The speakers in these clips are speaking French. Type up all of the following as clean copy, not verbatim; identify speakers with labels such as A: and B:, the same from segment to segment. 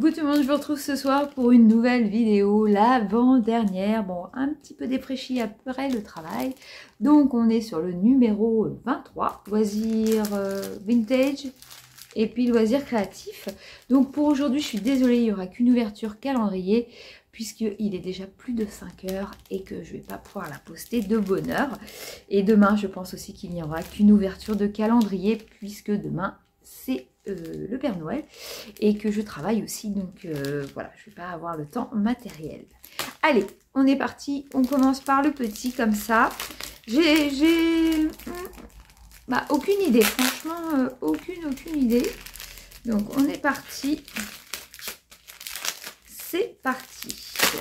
A: Coucou tout le monde, je vous retrouve ce soir pour une nouvelle vidéo, l'avant-dernière, bon un petit peu défraîchie après le travail. Donc on est sur le numéro 23, loisirs vintage et puis loisirs créatifs. Donc pour aujourd'hui je suis désolée, il n'y aura qu'une ouverture calendrier puisqu'il est déjà plus de 5 heures et que je ne vais pas pouvoir la poster de bonne heure. Et demain je pense aussi qu'il n'y aura qu'une ouverture de calendrier puisque demain c'est le Père Noël et que je travaille aussi, donc voilà, je vais pas avoir le temps matériel. Allez, on est parti, on commence par le petit comme ça. J'ai aucune idée, franchement, aucune idée. Donc on est parti, c'est parti.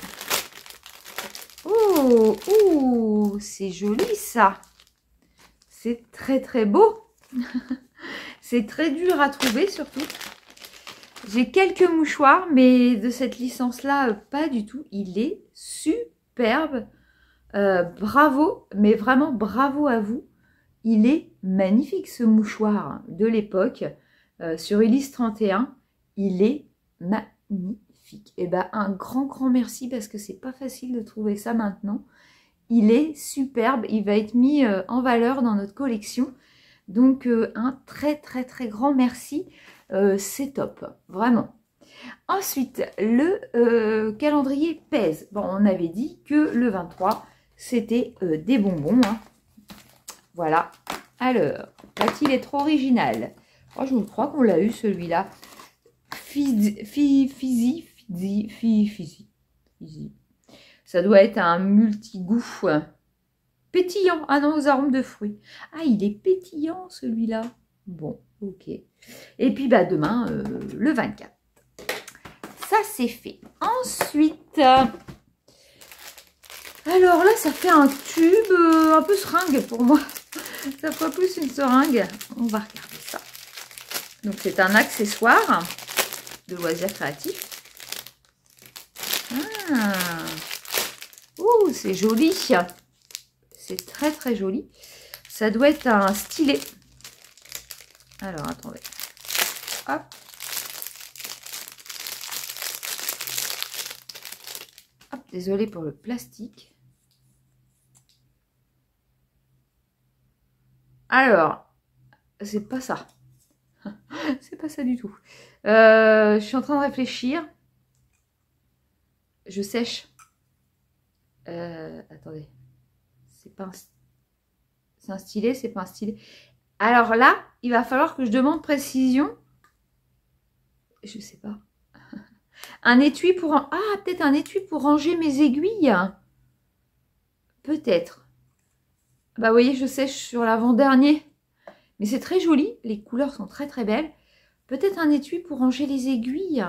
A: Oh, c'est joli ça, c'est très beau. C'est très dur à trouver surtout. J'ai quelques mouchoirs, mais de cette licence-là, pas du tout. Il est superbe. Bravo, mais vraiment bravo à vous. Il est magnifique ce mouchoir de l'époque. Sur Ulysse 31, il est magnifique. Et ben un grand merci parce que c'est pas facile de trouver ça maintenant. Il est superbe. Il va être mis en valeur dans notre collection. Donc un très grand merci, c'est top, vraiment. Ensuite, le calendrier pèse. Bon, on avait dit que le 23, c'était des bonbons. Hein. Voilà. Alors, va-t-il être original? Oh, je crois qu'on l'a eu celui-là. Fizzy. Ça doit être un multigoût. Pétillant, ah non, aux arômes de fruits. Ah, il est pétillant celui-là. Bon, ok. Et puis bah demain, le 24. Ça c'est fait. Ensuite, alors là, ça fait un tube un peu seringue pour moi. Ça fait plus une seringue. On va regarder ça. Donc c'est un accessoire de loisirs créatifs. Ah, ouh, c'est joli. C'est très joli. Ça doit être un stylet. Alors, attendez. Hop. Hop, désolé pour le plastique. Alors, c'est pas ça. C'est pas ça du tout. Je suis en train de réfléchir. Je sèche. Attendez. C'est un stylet, c'est pas un stylet. Alors là, il va falloir que je demande précision. Je sais pas. Un étui pour... Ah, peut-être un étui pour ranger mes aiguilles. Peut-être. Bah, vous voyez, je sèche sur l'avant-dernier. Mais c'est très joli. Les couleurs sont très belles. Peut-être un étui pour ranger les aiguilles.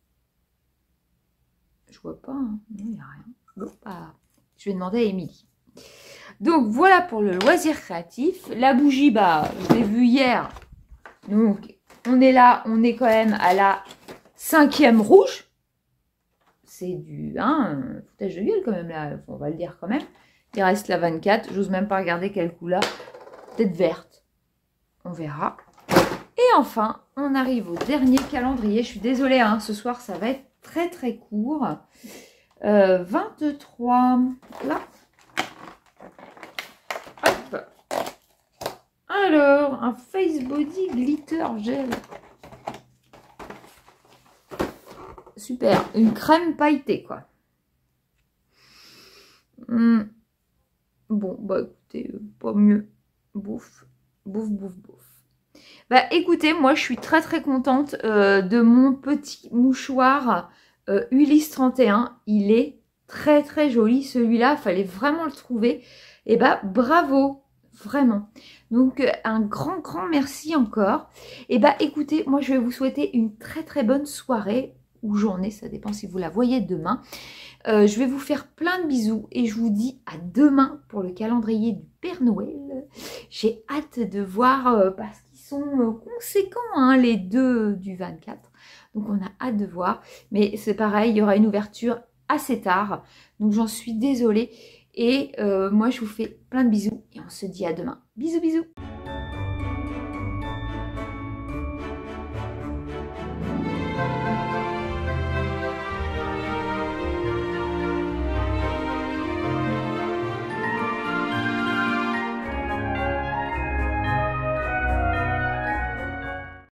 A: Je vois pas. Hein. Non, il n'y a rien. Bon, bah, je vais demander à Émilie. Donc voilà pour le loisir créatif. La bougie, bah, je l'ai vu hier. Donc on est là, on est quand même à la 5e rouge. C'est du foutage de gueule quand même là, on va le dire quand même. Il reste la 24, j'ose même pas regarder quelle couleur. Peut-être verte. On verra. Et enfin, on arrive au dernier calendrier. Je suis désolée, hein, ce soir ça va être très court. 23, là. Hop. Alors, un Face Body Glitter Gel. Super, une crème pailletée, quoi. Bon, bah écoutez, pas mieux. Bouf. Bah écoutez, moi je suis très contente de mon petit mouchoir Ulysse 31. Il est très joli celui-là, fallait vraiment le trouver. Et bah bravo, vraiment. Donc un grand merci encore. Et bah écoutez, moi je vais vous souhaiter une très bonne soirée ou journée, ça dépend si vous la voyez demain. Je vais vous faire plein de bisous et je vous dis à demain pour le calendrier du Père Noël. J'ai hâte de voir parce qu'ils sont conséquents, hein, les deux du 24. Donc on a hâte de voir. Mais c'est pareil, il y aura une ouverture assez tard. Donc j'en suis désolée. Et moi je vous fais plein de bisous et on se dit à demain. Bisous.